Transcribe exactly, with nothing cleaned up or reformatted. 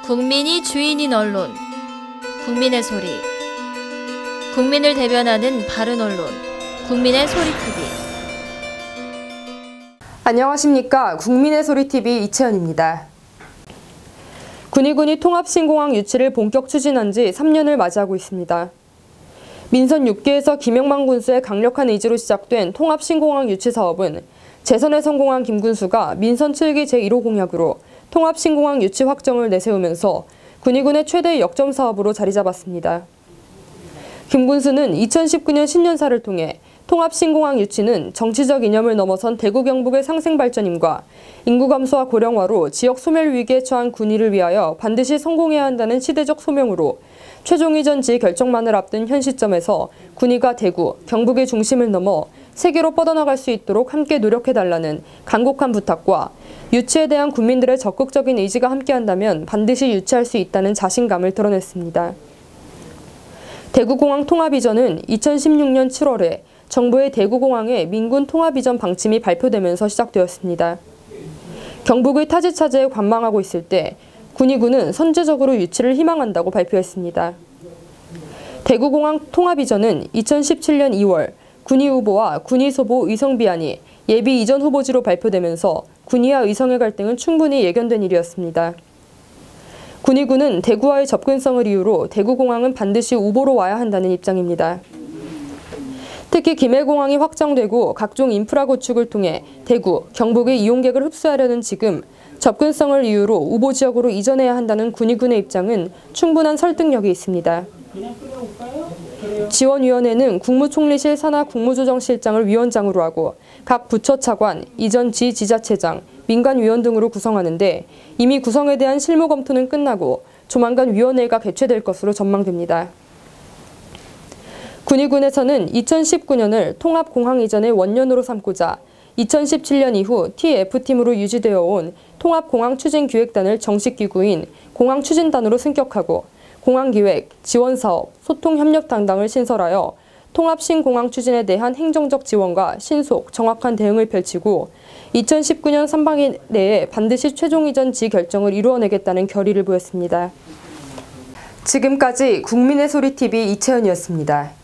국민이 주인인 언론, 국민의 소리. 국민을 대변하는 바른 언론, 국민의 소리티비. 안녕하십니까. 국민의 소리티비 이채연입니다. 군위군이 통합신공항 유치를 본격 추진한 지 삼 년을 맞이하고 있습니다. 민선 육 기에서 김영만 군수의 강력한 의지로 시작된 통합신공항 유치 사업은 재선에 성공한 김 군수가 민선 칠 기 제일 호 공약으로 통합신공항 유치 확정을 내세우면서 군위군의 최대 역점 사업으로 자리 잡았습니다. 김 군수는 이천십구 년 신년사를 통해 통합신공항 유치는 정치적 이념을 넘어선 대구 경북의 상생 발전임과 인구 감소와 고령화로 지역 소멸 위기에 처한 군위를 위하여 반드시 성공해야 한다는 시대적 소명으로 최종 이전 지 결정만을 앞둔 현 시점에서 군위가 대구, 경북의 중심을 넘어 세계로 뻗어나갈 수 있도록 함께 노력해달라는 간곡한 부탁과 유치에 대한 국민들의 적극적인 의지가 함께한다면 반드시 유치할 수 있다는 자신감을 드러냈습니다. 대구공항 통합이전은 이천십육 년 칠월에 정부의 대구공항의 민군 통합이전 방침이 발표되면서 시작되었습니다. 경북의 타지 차제에 관망하고 있을 때 군위군은 선제적으로 유치를 희망한다고 발표했습니다. 대구공항 통합이전은 이천십칠 년 이월 군위 후보와 군위 소보 의성비안이 예비 이전 후보지로 발표되면서 군위와 의성의 갈등은 충분히 예견된 일이었습니다. 군위군은 대구와의 접근성을 이유로 대구공항은 반드시 우보로 와야 한다는 입장입니다. 특히 김해공항이 확정되고 각종 인프라 구축을 통해 대구, 경북의 이용객을 흡수하려는 지금 접근성을 이유로 우보 지역으로 이전해야 한다는 군위군의 입장은 충분한 설득력이 있습니다. 지원위원회는 국무총리실 산하 국무조정실장을 위원장으로 하고 각 부처 차관, 이전 지 지자체장, 민간위원 등으로 구성하는데 이미 구성에 대한 실무 검토는 끝나고 조만간 위원회가 개최될 것으로 전망됩니다. 군위군에서는 이천십구 년을 통합공항 이전의 원년으로 삼고자 이천십칠 년 이후 티에프팀으로 유지되어 온 통합공항추진기획단을 정식 기구인 공항추진단으로 승격하고 공항기획, 지원사업, 소통협력 담당을 신설하여 통합신공항 추진에 대한 행정적 지원과 신속, 정확한 대응을 펼치고 이천십구 년 상반기 내에 반드시 최종 이전 지 결정을 이루어내겠다는 결의를 보였습니다. 지금까지 국민의 소리티비 이채연이었습니다.